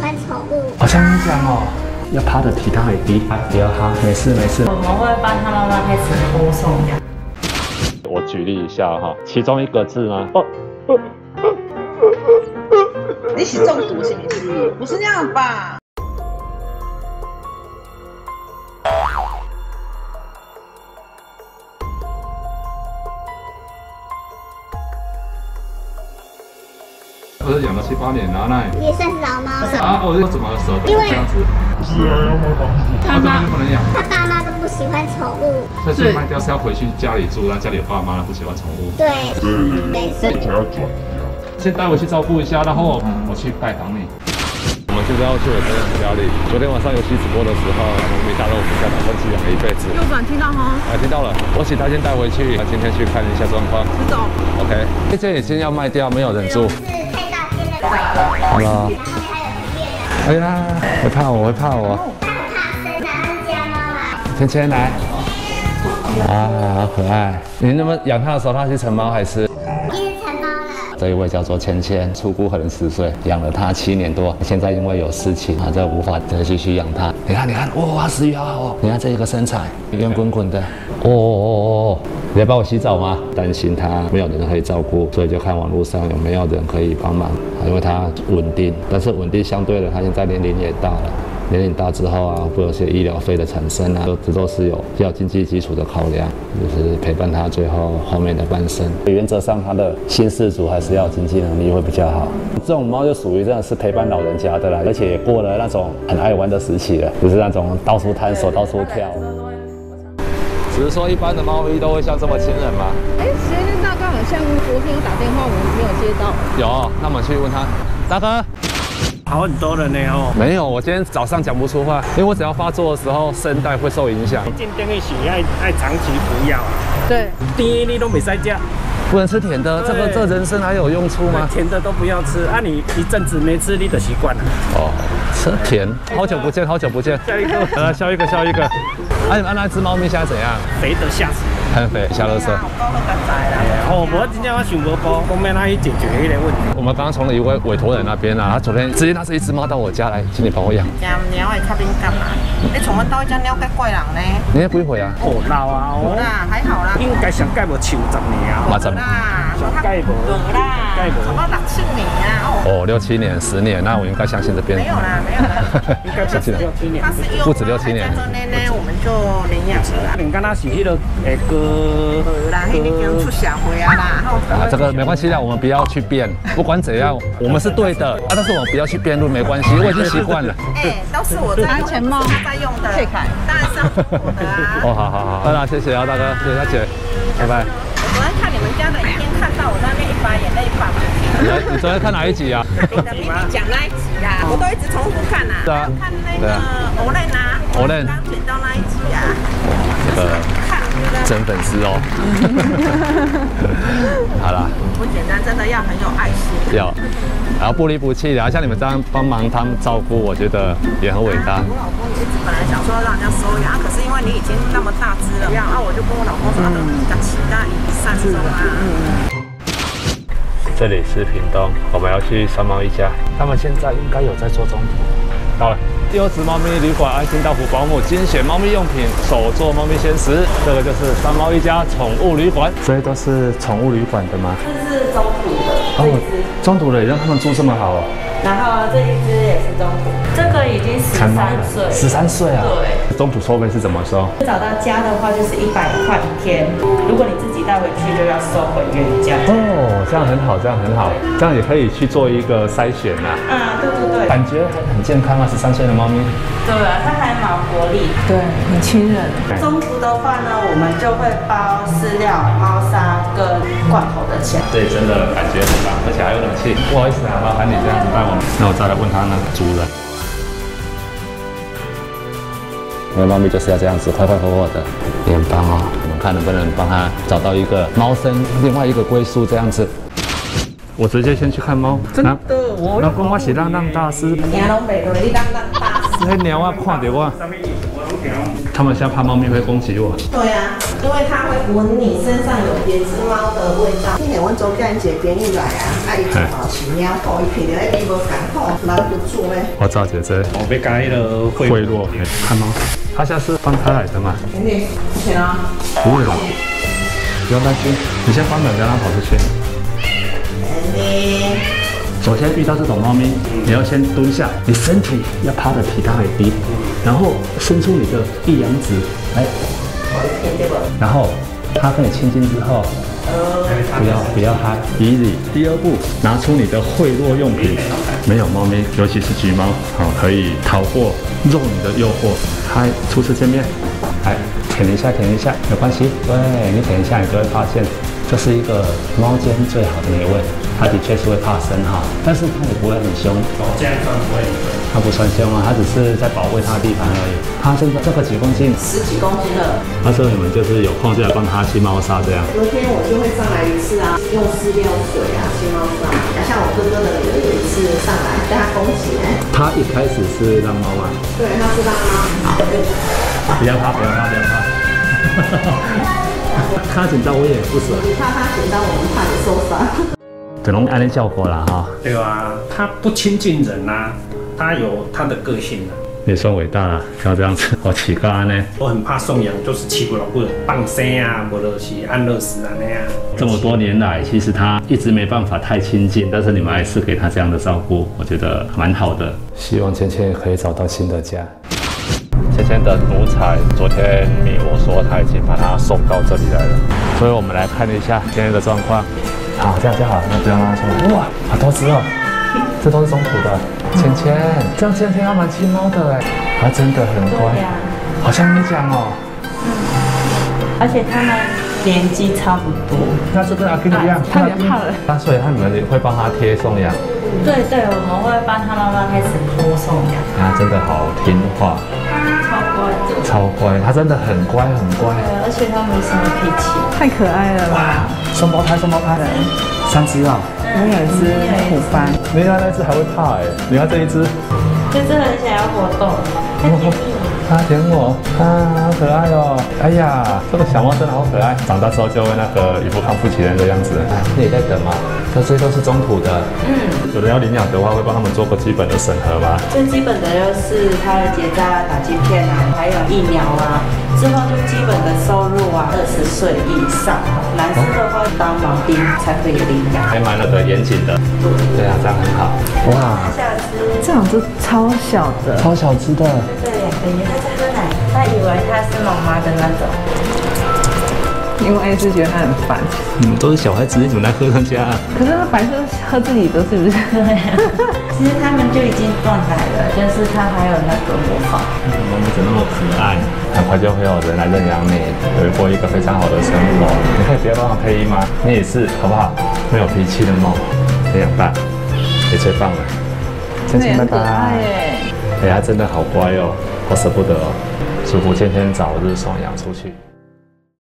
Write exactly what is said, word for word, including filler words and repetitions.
欢宠物。 好像你讲哦，要趴的体态低，不要哈，没事没事。 我们会帮他妈妈开始播送这样。 我举例一下哈，其中一个字呢，哦， 你是中毒是不是？不是那样吧？ 不是养了七八年了，那也算是老猫了。 啊，我又怎么舍得这样子？是啊，要买房子，他怎么就不能养？ 他爸妈都不喜欢宠物， 所以是卖掉是要回去家里住，让家里有爸妈不喜欢宠物。 对，没事。 才要转移啊。 先带回去照顾一下，然后我去拜访你。我们现在要去我朋友家里。昨天晚上游戏直播的时候，我们大肉不想打算寄养一辈子。 右转听到哈？ 啊，听到了。我请他先带回去，今天去看一下状况。 知道。 OK， 这件已经要卖掉，没有人住。 是太大间了。 好了。 然后面还有面的。 哎呀，会怕我，会怕我。 它不怕生啊，它是家猫啦。 芊芊来。啊，好可爱。你那么养它的时候，它是成猫还是？ 也是成猫了。 这一位叫做芊芊，出孤很十岁，养了它七年多，现在因为有事情啊，这无法再继续养它。你看，你看，哇，食欲好好哦！你看这一个身材，圆滚滚的，哦哦哦哦！你来帮我洗澡吗？担心它没有人可以照顾，所以就看网络上有没有人可以帮忙，因为它稳定，但是稳定相对的，它现在年龄也大了。年龄大之后啊，会有些医疗费的产生啊，这都是有比较经济基础的考量，就是陪伴他最后后面的半生。原则上，他的新饲主还是要经济能力会比较好。这种猫就属于真的是陪伴老人家的啦，而且也过了那种很爱玩的时期了，就是那种到处探索、到处跳。只是说一般的猫咪都会像这么亲人吗？ 哎，时间大概好像昨天有打电话，我们没有接到。 有，那我们去问他，大哥。 好很多人呢哦。 没有，我今天早上讲不出话，因为我只要发作的时候，声带会受影响。 进等于是爱爱长期服药啊。 对， 甜你都没在家， 不能吃甜的，这个这人参还有用处吗？ 甜的都不要吃，啊你一阵子没吃，你的习惯了。 哦，吃甜，好久不见，好久不见。 下一个， 来，笑一个，笑一个。啊，你们那只猫咪现在怎样？ 肥得吓死人。 很肥，下垃圾。 哦，我真正我想无到，讲要哪去解决迄个问题。 我们刚刚从了一位委托人那边啊，他昨天直接拿着一只猫到我家来，请你帮我养。 养猫会较敏感嘛？你从阮兜一只猫该怪人呢？ 你那几岁啊？ 哦，老啊哦。 啦，还好啦。 应该上届无超十年啊。 嘛十年。 啦， 上届无。 无啦。 届无。 差不多六七年啊。 哦，六七年、十年，那我应该相信这边。 没有啦，没有啦。 应该不止六七年。 它是幼不止六七年。 在这内呢，我们就领养了啦。 你敢若是迄个诶哥。 啦，迄个已经出社会啊啦。 啊，这个没关系啦，我们不要去辩，不管怎样，我们是对的啊，但是我们不要去辩论，没关系，我已经习惯了。 哎，都是我在用，钱猫在用的，谢凯，当然是我的啊。 哦，好好好，好啦，谢谢啊，大哥，谢谢大姐，拜拜。 我昨天看你们家的影片，看到我在那边一把眼泪一把鼻涕。 你昨天看哪一集啊？ 你的秘密讲那一集啊，我都一直重复看啊。 对啊， 看那个欧蕾呐， 欧蕾刚剪到那一集啊， 这个真粉丝哦。好啦， 不简单，真的要很有爱心。 要，然后不离不弃的，像你们这样帮忙他们照顾，我觉得也很伟大。 我老公一直本来想说让人家收养，可是因为你已经那么大只了，这样啊，我就跟我老公说，那比较期待以善终啊。 这里是屏东，我们要去山猫一家，他们现在应该有在做中途。到了，优质猫咪旅馆，爱心到府保姆，精选猫咪用品，手做猫咪鲜食。这个就是山猫一家宠物旅馆，这些都是宠物旅馆的吗？ 这是中途的，这哦一只， 中途的也让他们住这么好哦。 然后这一只也是中途，这个已经十三岁， 十三岁啊？ 对。 中途收费是怎么收？ 找到家的话就是一百块一天，如果你自己带回去就要收回原价。 哦，这样很好，这样很好，这样也可以去做一个筛选呐。 啊，对对对。 感觉还很健康啊，十三岁的猫咪。 对啊，它还蛮活力。 对，很亲人。 中途的话呢，我们就会包饲料、猫砂跟罐头的钱。 对，真的感觉很棒，而且还有冷气。不好意思啊，麻烦你这样子带我们。那我再来问他呢，主人。因为猫咪就是要这样子快快活活的，也很棒哦。我们看能不能帮它找到一个猫生另外一个归宿这样子。我直接先去看猫，真的，我那讲我是浪浪大师， 听拢袂落，你当当大。 那鸟啊看到我， 他们现在怕猫咪会攻击我。 对啊，因为它会闻你身上有别只猫的味道。今年阮昨天一个朋友来啊，啊伊就好是猫狗，伊闻到迄味无共好，拦不住呢。 我找姐姐。 我被改了贿赂，看吗？它现在是放开来的嘛？ 肯定，行啊。 不会吧？不用担心，你先关门，不要让它跑出去。首先遇到这种猫咪，你要先蹲下，你身体要趴得比它还低，然后伸出你的一阳指，来，然后它跟你亲近之后，不要不要嗨，以礼。第二步，拿出你的贿赂用品，没有猫咪，尤其是橘猫，好可以逃过肉你的诱惑。嗨，初次见面，来舔一下舔一下，没关系，对你舔一下，你就会发现。这是一个猫间最好的美味，它的确是会怕生哈，但是它也不会很凶。 哦，这样算不会。 它不算凶啊，它只是在保卫它的地盘而已。它现在这个几公斤？ 十几公斤了。 那时候你们就是有空就来帮它清猫砂这样。 昨天我就会上来一次啊，用饲料水啊清猫砂。像我哥哥的女儿有一次上来被它攻击呢。 它一开始是让猫嘛？ 对，它是让猫。 不要怕，不要怕，不要怕。他紧张我也不舍， 你怕他紧张，我们怕你受伤。 整容安利效果啦哈。 对啊，他不亲近人啊，他有他的个性啊。 也算伟大了，要这样子，我乞丐呢。 我很怕送养，就是气不拢不放生啊，或者是安乐死啊那样。 这么多年来，其实他一直没办法太亲近，但是你们还是给他这样的照顾，我觉得蛮好的。希望芊芊也可以找到新的家。芊芊的奴才昨天密我说他已经把他送到这里来了，所以我们来看一下现在的状况。好，这样就好，那不要让他出来。哇，好多只哦，这都是中途的。芊芊，这样芊芊要蛮亲猫的哎，它真的很乖，好像你讲哦。 嗯，而且它们年纪差不多。 那是跟阿 Q 一样， 它也怕了。 那所以他们会帮他贴送养。 对对，我们会帮他妈妈开始播送养。 它真的好听话。 超乖的， 超乖，它真的很乖很乖， 对，而且它没什么脾气， 太可爱了吧！ 双胞胎，双胞胎，三只啊， 我有一只虎斑， 你看那只还会怕哎，你看这一只， 这只很想要活动， 它舔我，啊，好可爱哦！哎呀，这个小猫真的好可爱，长大之后就会那个一副康复奇人的样子。你也在等吗？这些都是中途的，嗯，有人要领养的话，会帮他们做个基本的审核吗？ 最基本的就是它的结扎、打晶片啊，还有疫苗啊。之后就基本的收入啊，二十岁以上，男生的话当毛兵才可以领养， 还蛮那个严谨的。对啊，这样很好。哇， 小只， 这两只超小的， 超小只的。 对，两个月在喝奶，他以为他是妈妈的那种。 因为 A 是觉得它很烦。 嗯，都是小孩子，你怎么来喝人家啊？ 可是它白色喝自己的，是不是？ 对啊，其实他们就已经断奶了，但是它还有那个模仿。 猫咪怎么那么可爱？很快就会有人来认养你，会过一个非常好的生活。你可以不要帮它配音吗？你也是，好不好？没有脾气的猫，很养大，也最棒了。芊芊拜拜。哎呀，真的好乖哦，好舍不得哦。祝福芊芊早日送养出去。